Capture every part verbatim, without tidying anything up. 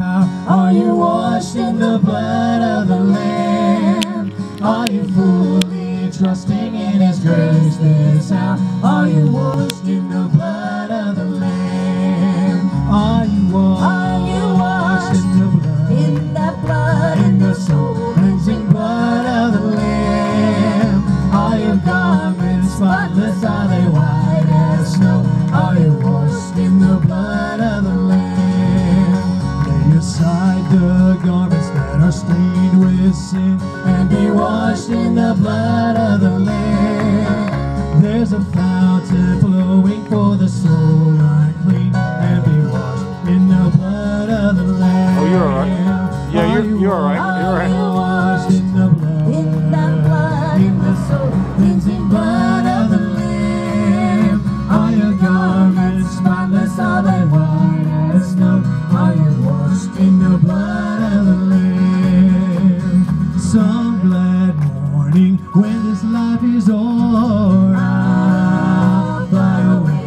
power? Are you washed in the blood of the Lamb? Are you fully trusting in His grace this hour? Are you washed in the blood of the Lamb? Are you washed, Are you washed in the blood, in that blood, in the soul cleansing blood of the Lamb? Are your garments spotless? Are they white as snow? Are you washed in the blood of the Lamb? Lay aside the garments that are stained with sin and be washed in the blood of the Lamb. There's a fountain flowing for the soul unclean, and be washed in the blood of the Lamb. Oh, you're all right. Yeah, you're, you're all right. You're all right. Are you washed in the blood, in that blood, in the soul cleansing blood of the Lamb? Are your garments spotless? Are they white as snow? Are you washed in the blood of the Lamb? Some glad morning when this life is o'er, I'll fly away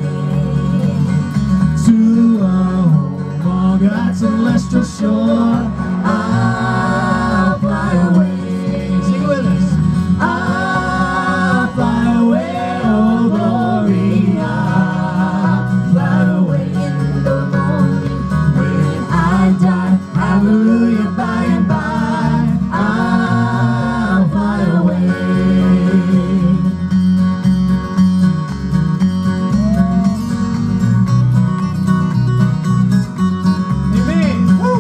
to a home on God's celestial shore. I'll fly away. Sing it with us. I'll fly away, oh glory. I'll fly away in the morning when I die. Hallelujah, by and by. I'll fly away. Amen. Woo!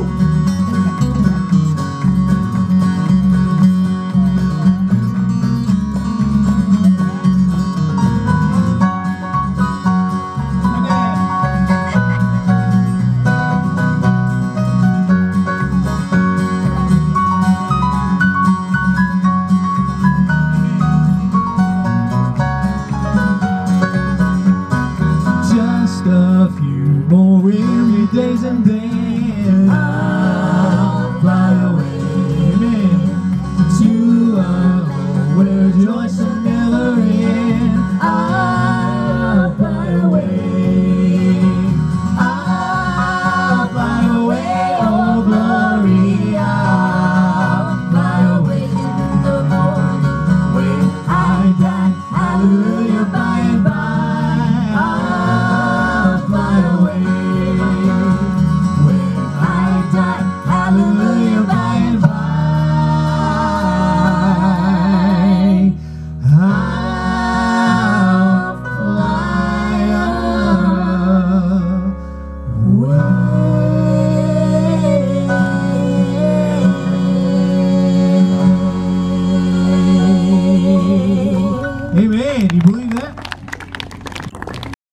Just a few more weary days and then I'll fly away, amen, to a home where joy shall never end. I'll fly away. I'll fly away, oh glory. I'll fly away in the morning when I die. Hallelujah, by and by. I'll fly away when I die. Hallelujah, by and by. I'll fly away. Amen. Do you believe that?